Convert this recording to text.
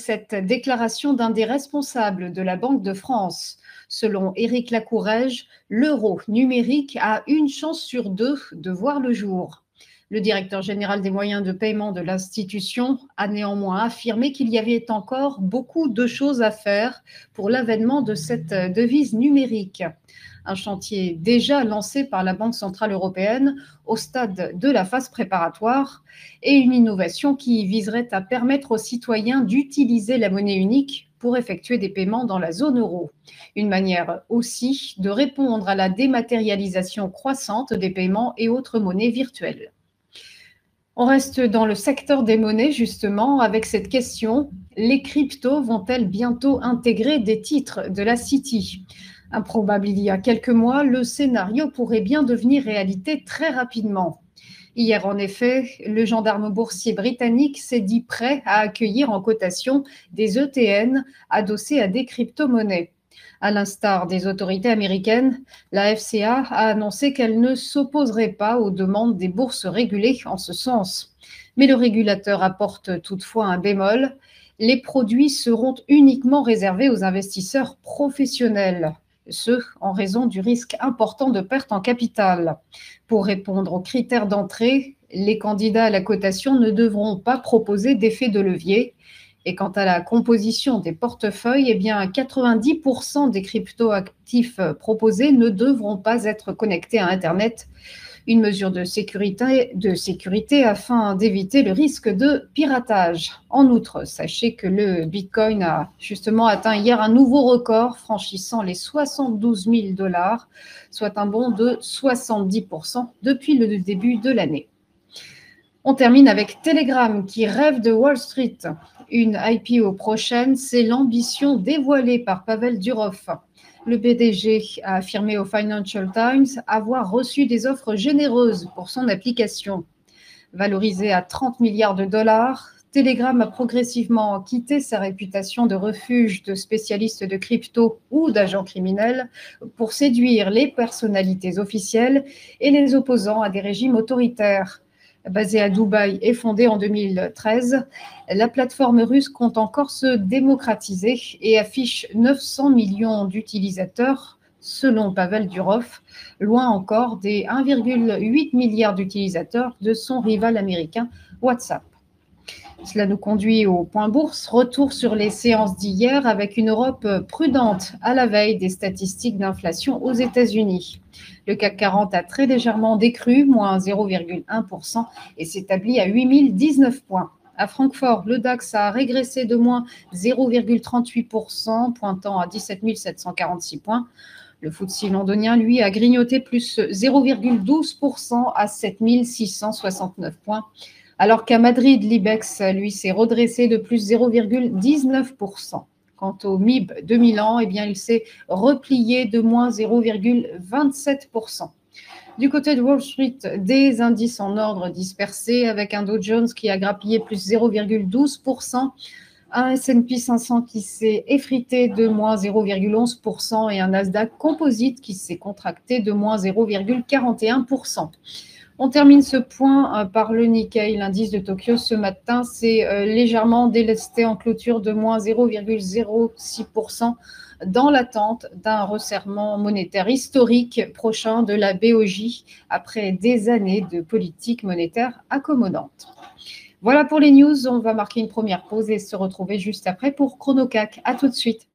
cette déclaration d'un des responsables de la Banque de France. Selon Éric Lacourrège, l'euro numérique a une chance sur deux de voir le jour. Le directeur général des moyens de paiement de l'institution a néanmoins affirmé qu'il y avait encore beaucoup de choses à faire pour l'avènement de cette devise numérique. Un chantier déjà lancé par la Banque centrale européenne au stade de la phase préparatoire et une innovation qui viserait à permettre aux citoyens d'utiliser la monnaie unique pour effectuer des paiements dans la zone euro. Une manière aussi de répondre à la dématérialisation croissante des paiements et autres monnaies virtuelles. On reste dans le secteur des monnaies, justement, avec cette question. Les cryptos vont-elles bientôt intégrer des titres de la City ? Improbable il y a quelques mois, le scénario pourrait bien devenir réalité très rapidement. Hier, en effet, le gendarme boursier britannique s'est dit prêt à accueillir en cotation des ETN adossés à des crypto-monnaies. À l'instar des autorités américaines, la FCA a annoncé qu'elle ne s'opposerait pas aux demandes des bourses régulées en ce sens. Mais le régulateur apporte toutefois un bémol. Les produits seront uniquement réservés aux investisseurs professionnels, ce en raison du risque important de perte en capital. Pour répondre aux critères d'entrée, les candidats à la cotation ne devront pas proposer d'effet de levier. Et quant à la composition des portefeuilles, eh bien 90% des crypto-actifs proposés ne devront pas être connectés à Internet. Une mesure de sécurité afin d'éviter le risque de piratage. En outre, sachez que le Bitcoin a justement atteint hier un nouveau record, franchissant les 72 000 $, soit un bond de 70% depuis le début de l'année. On termine avec Telegram qui rêve de Wall Street. Une IPO prochaine, c'est l'ambition dévoilée par Pavel Durov. Le PDG a affirmé au Financial Times avoir reçu des offres généreuses pour son application. Valorisée à 30 milliards de dollars, Telegram a progressivement quitté sa réputation de refuge de spécialistes de crypto ou d'agents criminels pour séduire les personnalités officielles et les opposants à des régimes autoritaires. Basée à Dubaï et fondée en 2013, la plateforme russe compte encore se démocratiser et affiche 900 millions d'utilisateurs, selon Pavel Durov, loin encore des 1,8 milliard d'utilisateurs de son rival américain WhatsApp. Cela nous conduit au point bourse. Retour sur les séances d'hier avec une Europe prudente à la veille des statistiques d'inflation aux États-Unis. Le CAC 40 a très légèrement décru, moins 0,1%, et s'établit à 8019 points. À Francfort, le DAX a régressé de moins 0,38%, pointant à 17 746 points. Le FTSE londonien, lui, a grignoté plus 0,12% à 7 669 points. Alors qu'à Madrid, l'IBEX, lui, s'est redressé de plus 0,19%. Quant au MIB de Milan, eh bien, il s'est replié de moins 0,27%. Du côté de Wall Street, des indices en ordre dispersés avec un Dow Jones qui a grappillé plus 0,12%, un S&P 500 qui s'est effrité de moins 0,11% et un Nasdaq Composite qui s'est contracté de moins 0,41%. On termine ce point par le Nikkei, l'indice de Tokyo. Ce matin, c'est légèrement délesté en clôture de moins 0,06% dans l'attente d'un resserrement monétaire historique prochain de la BOJ après des années de politique monétaire accommodante. Voilà pour les news. On va marquer une première pause et se retrouver juste après pour ChronoCAC. À tout de suite.